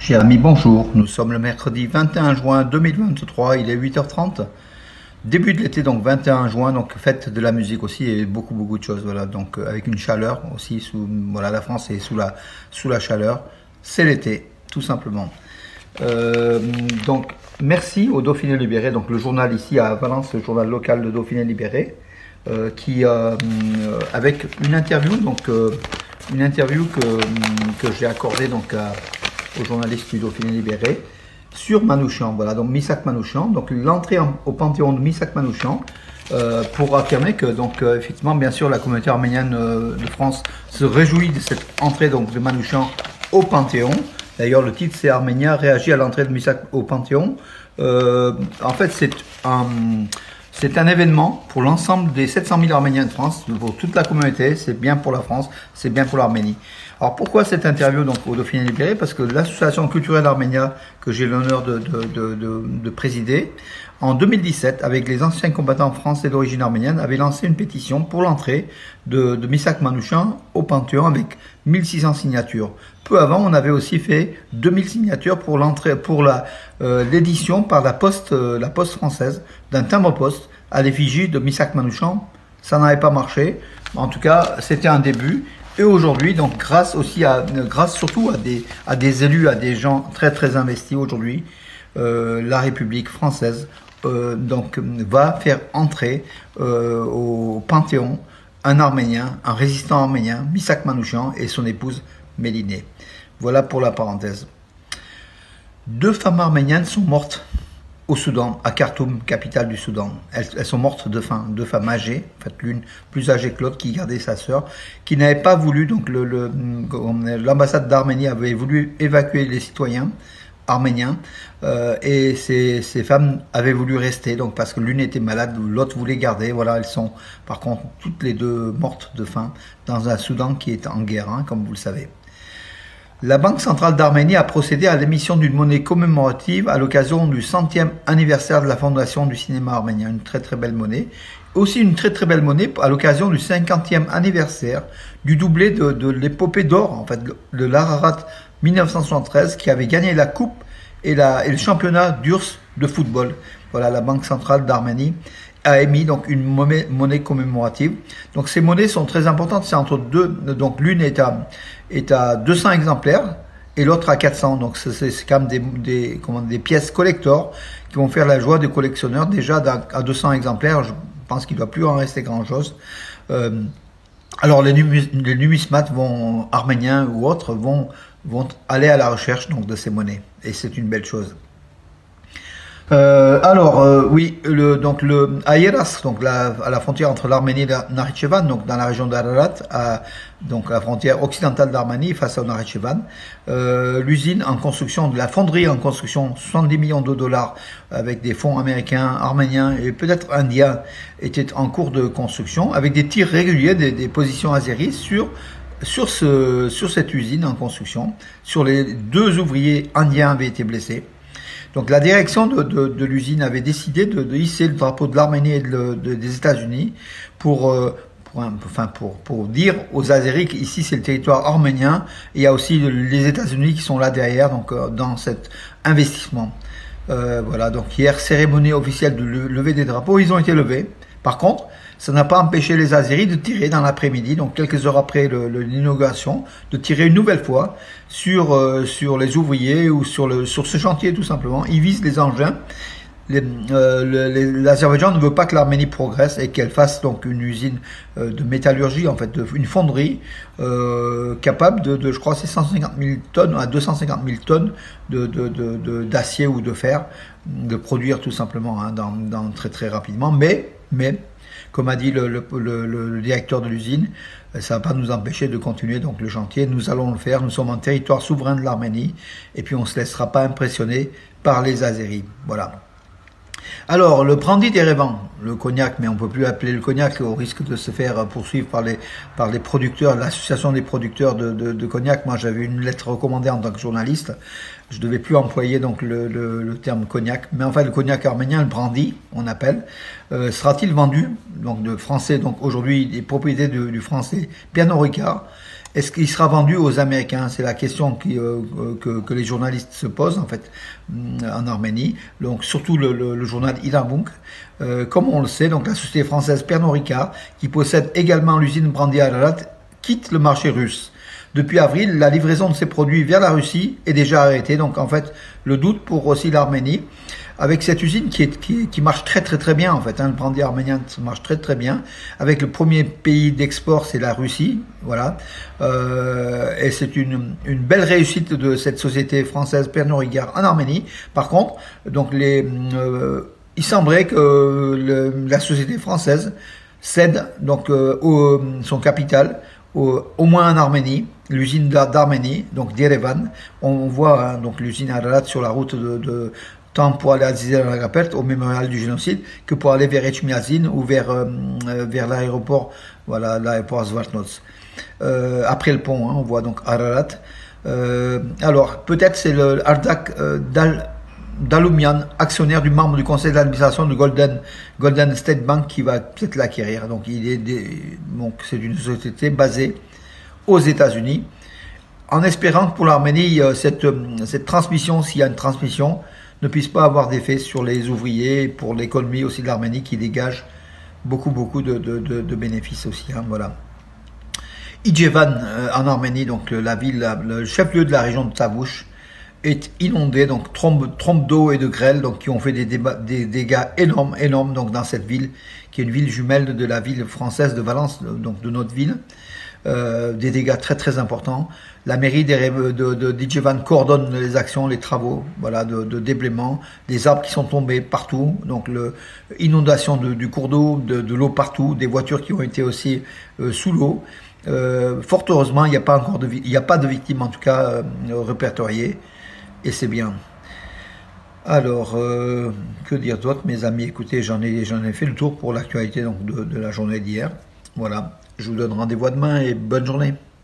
Chers amis, bonjour. Nous sommes le mercredi 21 juin 2023, il est 8h30. Début de l'été, donc 21 juin, donc fête de la musique aussi et beaucoup de choses. Voilà, donc avec une chaleur aussi, voilà, la France est sous la chaleur. C'est l'été, tout simplement. Donc merci au Dauphiné Libéré, donc le journal ici à Valence, le journal local de Dauphiné Libéré, qui avec une interview, que j'ai accordée donc aux journalistes du Dauphiné Libéré sur Manouchian. Voilà, donc Missak Manouchian, donc l'entrée au panthéon de Missak Manouchian, pour affirmer que donc effectivement, bien sûr, la communauté arménienne de France se réjouit de cette entrée donc de Manouchian au panthéon. D'ailleurs, le titre c'est Arménien réagit à l'entrée de Missak au panthéon. En fait, c'est un événement pour l'ensemble des 700 000 Arméniens de France, pour toute la communauté. C'est bien pour la France, c'est bien pour l'Arménie. Alors pourquoi cette interview donc au Dauphiné Libéré? Parce que l'association culturelle Arménia que j'ai l'honneur de présider, en 2017, avec les anciens combattants français d'origine arménienne, avait lancé une pétition pour l'entrée de Missak Manouchian au Panthéon avec 1600 signatures. Peu avant, on avait aussi fait 2000 signatures pour l'entrée, pour l'édition par la poste française d'un timbre-poste à l'effigie de Missak Manouchian. Ça n'avait pas marché. En tout cas, c'était un début. Et aujourd'hui, donc grâce surtout à des élus, à des gens très investis aujourd'hui, la République française donc va faire entrer au Panthéon un Arménien, un résistant arménien, Missak Manouchian, et son épouse Mélinée. Voilà pour la parenthèse. 2 femmes arméniennes sont mortes au Soudan, à Khartoum, capitale du Soudan. Elles sont mortes de faim, 2 femmes âgées, en fait l'une plus âgée que l'autre, qui gardait sa sœur, qui n'avait pas voulu, donc l'ambassade d'Arménie avait voulu évacuer les citoyens arméniens, et ces femmes avaient voulu rester, donc parce que l'une était malade, l'autre voulait garder. Voilà, elles sont par contre toutes les 2 mortes de faim dans un Soudan qui est en guerre, hein, comme vous le savez. La Banque centrale d'Arménie a procédé à l'émission d'une monnaie commémorative à l'occasion du 100e anniversaire de la fondation du cinéma arménien. Une très belle monnaie. Aussi une très belle monnaie à l'occasion du 50e anniversaire du doublé de l'épopée d'or, en fait, de l'Ararat 1973, qui avait gagné la coupe et le championnat d'URSS de football. Voilà, la Banque centrale d'Arménie a émis donc une monnaie commémorative. Donc ces monnaies sont très importantes, c'est entre 2, donc l'une est à 200 exemplaires et l'autre à 400. Donc c'est quand même des pièces collector qui vont faire la joie des collectionneurs. Déjà à 200 exemplaires, je pense qu'il ne doit plus en rester grand chose. Alors les numismates arméniens ou autres vont aller à la recherche donc de ces monnaies, et c'est une belle chose. Oui, à Yeras, donc à la frontière entre l'Arménie et Nakhitchevan, donc dans la région d'Ararat, donc la frontière occidentale d'Arménie face au Nakhitchevan, l'usine en construction, de la fonderie en construction, 70 millions de dollars avec des fonds américains, arméniens et peut-être indiens, était en cours de construction avec des tirs réguliers des positions azéries sur cette usine en construction. Sur les 2 ouvriers indiens avaient été blessés. Donc la direction de l'usine avait décidé de hisser le drapeau de l'Arménie et des États-Unis pour dire aux Azéris qu'ici c'est le territoire arménien, et il y a aussi les États-Unis qui sont là derrière, donc dans cet investissement. Voilà, donc hier, cérémonie officielle de lever des drapeaux, ils ont été levés. Par contre, ça n'a pas empêché les Azéris de tirer dans l'après-midi, donc quelques heures après l'inauguration, de tirer une nouvelle fois sur les ouvriers ou sur ce chantier tout simplement. Ils visent les engins. L'Azerbaïdjan ne veut pas que l'Arménie progresse et qu'elle fasse donc une usine de métallurgie, en fait, une fonderie capable de, je crois, c'est 150 000 tonnes à 250 000 tonnes d'acier ou de fer, de produire tout simplement, hein, très rapidement. Mais comme a dit le directeur de l'usine, ça ne va pas nous empêcher de continuer donc le chantier. Nous allons le faire. Nous sommes en territoire souverain de l'Arménie et puis on ne se laissera pas impressionner par les Azéris. Voilà. Alors, le brandy d'Erevan, le cognac, mais on ne peut plus appeler le cognac au risque de se faire poursuivre par les producteurs, l'association des producteurs de cognac. Moi, j'avais une lettre recommandée en tant que journaliste. Je ne devais plus employer donc le terme cognac, mais enfin le cognac arménien, le brandy, on appelle, sera-t-il vendu donc de français, donc aujourd'hui des propriétés du français Pernod Ricard, est-ce qu'il sera vendu aux Américains? C'est la question que les journalistes se posent en fait en Arménie. Donc surtout le journal Ilarbunk. Comme on le sait, donc la société française Pernod Ricard, qui possède également l'usine Brandy Ararat, quitte le marché russe. Depuis avril, la livraison de ces produits vers la Russie est déjà arrêtée. Donc en fait, le doute pour aussi l'Arménie, avec cette usine qui marche très bien en fait. Hein, le brandy arménien marche très bien. Avec le premier pays d'export, c'est la Russie, voilà. Et c'est une belle réussite de cette société française Pernod Ricard en Arménie. Par contre, donc il semblerait que la société française cède donc son capital au moins en Arménie, l'usine d'Arménie, donc d'Erevan. On voit hein, donc l'usine Ararat sur la route tant pour aller à Zizeragapert, au mémorial du génocide, que pour aller vers Echmiadzin ou vers l'aéroport, voilà, l'aéroport Zvartnots. Après le pont, hein, on voit donc Ararat. Alors, peut-être c'est le Ardak Daloumian, actionnaire du membre du conseil d'administration de Golden State Bank, qui va peut-être l'acquérir. Donc, c'est une société basée aux États-Unis, en espérant que pour l'Arménie, cette transmission, s'il y a une transmission, ne puisse pas avoir d'effet sur les ouvriers, pour l'économie aussi de l'Arménie, qui dégage beaucoup de bénéfices aussi. Hein, voilà. Ijevan en Arménie, donc la ville, le chef-lieu de la région de Tavush, est inondé, donc trompes d'eau et de grêle, donc qui ont fait des dégâts énormes donc dans cette ville, qui est une ville jumelle de la ville française de Valence, donc de notre ville. Des dégâts très importants. La mairie d'Ijevan coordonne les actions, les travaux, voilà, de déblaiement, des arbres qui sont tombés partout, donc inondation du cours d'eau, de l'eau partout, des voitures qui ont été aussi sous l'eau. Fort heureusement, il n'y a pas de victimes en tout cas répertoriées, et c'est bien. Alors, que dire d'autre, mes amis? Écoutez, j'en ai fait le tour pour l'actualité donc de la journée d'hier. Voilà, je vous donne rendez-vous demain et bonne journée.